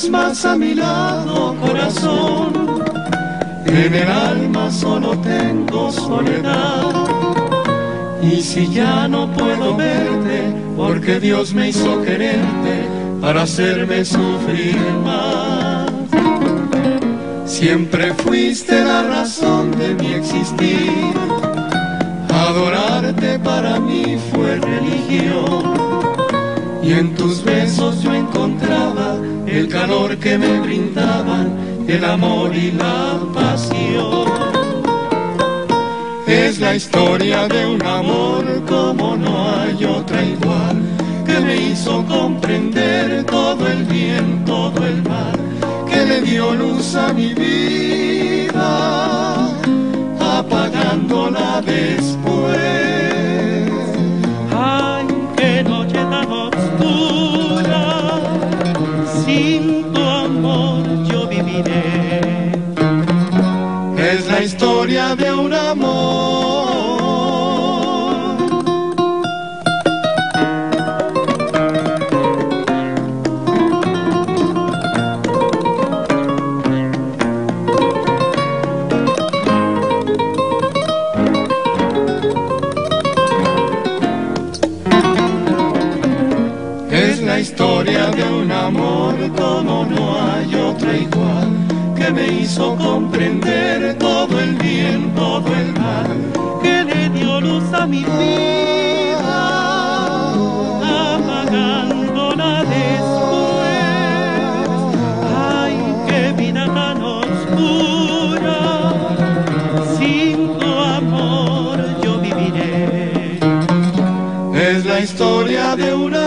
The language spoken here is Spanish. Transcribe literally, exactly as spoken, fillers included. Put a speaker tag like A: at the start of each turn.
A: estés más a mi lado, corazón. En el alma solo tengo soledad. Y si ya no puedo verte, porque Dios me hizo quererte para hacerme sufrir más. Siempre fuiste la razón de mi existir. Adorarte para mí fue religión. Y en tus besos yo encontraba el calor que me brindaban el amor y la pasión. Es la historia de un amor como no hay otra igual, que me hizo comprender todo el bien, todo el mal, que le dio luz a mi vida, apagándola después.
B: Ay, qué noche tan oscura, sin tu amor yo viviré.
A: Es la historia de un amor. Es la historia de un amor como no hay otra igual, que me hizo comprender todo el bien, todo el mal,
B: Que le dio luz a mi vida, apagándola después. Ay, qué vida tan oscura, sin tu amor yo viviré.
A: es la historia de un